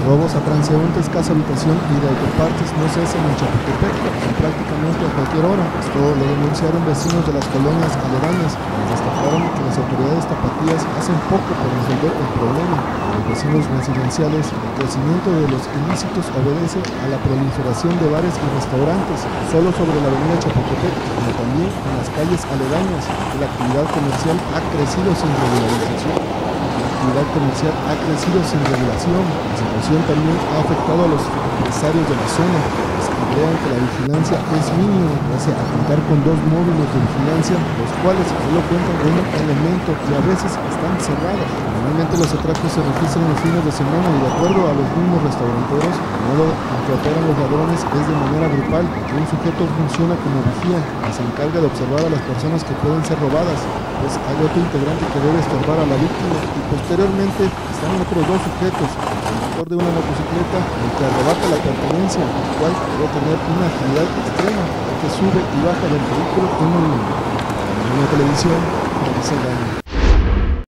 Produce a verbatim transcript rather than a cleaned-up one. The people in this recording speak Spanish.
Robos a transeúntes, casa habitación y de autopartes no cesan en Chapultepec en prácticamente a cualquier hora. Esto lo denunciaron vecinos de las colonias aledañas, quienes destacaron que las autoridades tapatías hacen poco por resolver el problema. Para los vecinos residenciales, el crecimiento de los ilícitos obedece a la proliferación de bares y restaurantes, solo sobre la avenida Chapultepec, como también en las calles aledañas, que la actividad comercial ha crecido sin regularización. La actividad comercial ha crecido sin regulación. La situación también ha afectado a los empresarios de la zona, pues crean que la vigilancia es mínima, pese a contar con dos módulos de vigilancia, los cuales solo cuentan con un elemento y a veces están cerrados. Normalmente los atracos se registran los fines de semana y de acuerdo a los mismos restauranteros, el modo en que operan los ladrones es de manera grupal. Un sujeto funciona como vigía y se encarga de observar a las personas que pueden ser robadas, pues hay otro integrante que debe estorbar a la víctima y posteriormente están otros dos sujetos, el conductor de una motocicleta, el que arrebata la pertenencia, el cual debe tener una agilidad extrema, que sube y baja del vehículo en movimiento. En la televisión, Marisa Gana.